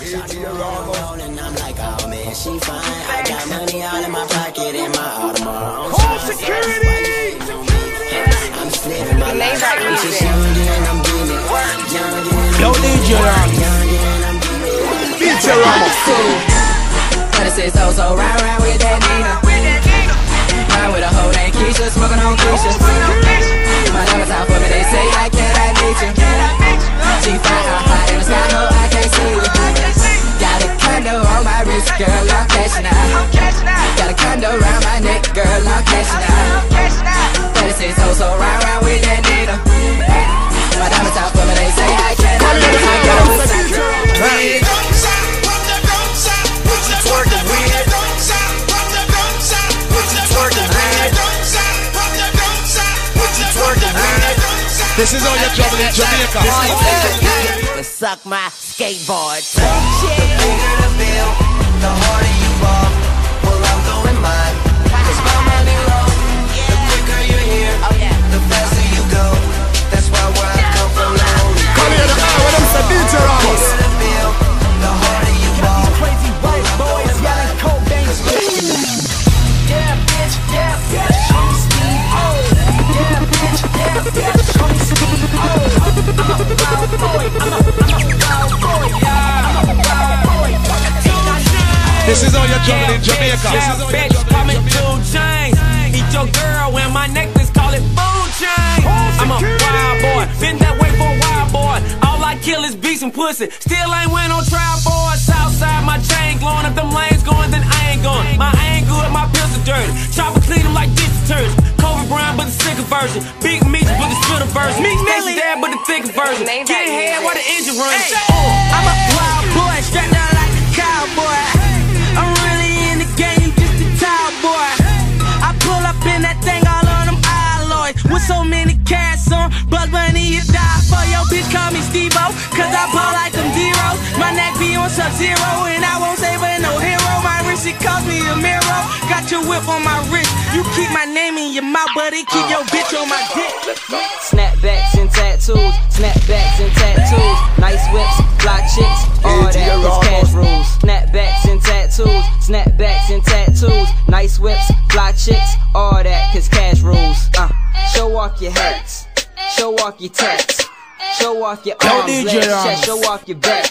rolling, I'm like, oh man, she fine. I got money all in my pocket and my Audemars. Home security! I'm splitting my life. I'm just young and I'm getting it. Yo, DJ Ramos. DJ Ramos. But it says so round with that Nina. Ride with a hoe named Keisha, smoking on Keisha. My diamonds out for me, they say I need you. She fly out high in the sky, no, I can't see you. Got a condo on my wrist, girl, I'm cashing out. Got a condo around my neck, girl, I'm cashing out. But it says so round with that Nina. My diamonds out for me, they say I This is all your trouble in Jamaica. Suck my skateboard. The bigger the bill, the harder you fall. Well, I'm going mine. Cause my money low. The quicker you're here, the faster you go. That's why where I come from now. Come here, the guy with them said DJ Ramos. The bigger the bill, the harder you fall. Crazy white boys yelling Cobain. Yeah, bitch, yeah, bitch. I'm Steve O. Yeah, bitch, yeah, bitch. I'm Steve O. I'm a wild boy. I'm a wild boy. Yeah, I'm a wild boy. This is all your trouble in Jamaica. Bitch, call me 2 Chainz. Eat your girl when my necklace, call it food chain. I'm a wild boy, been that way for a while, boy. All I kill is beats and pussy. Still ain't went on trial, boy. Southside, my chain glowing. If them lanes going, then I ain't going. My ain't good, my pills are dirty. Chopper clean them like dish detergent. Kobe Bryant, but the sicker version. Big meat, but the spitter version. Meat Nelly dad, but the thicker version. Get ahead while the engine runs. I'm a wild boy, strapped down like a cowboy. I'm really in the game, just a tall boy. I pull up in that thing all on them alloys. With so many cats on, blood money you die for. Yo, bitch call me Steve-O, cause I ball like them zeros. My neck be on Sub-Zero, and I won't save her no hero. My wrist, it cost me a mirror. Got your whip on my wrist. You keep my name in your mouth, buddy. Keep your bitch on my dick. Snapbacks and tattoos, snapbacks and tattoos. Nice whips, fly chicks, all that is cash rules. Snapbacks and tattoos, snapbacks and tattoos. Nice whips, fly chicks, all that cause cash rules. Show off your hats, show off your tats, show off your arms, legs, chest, show off your back.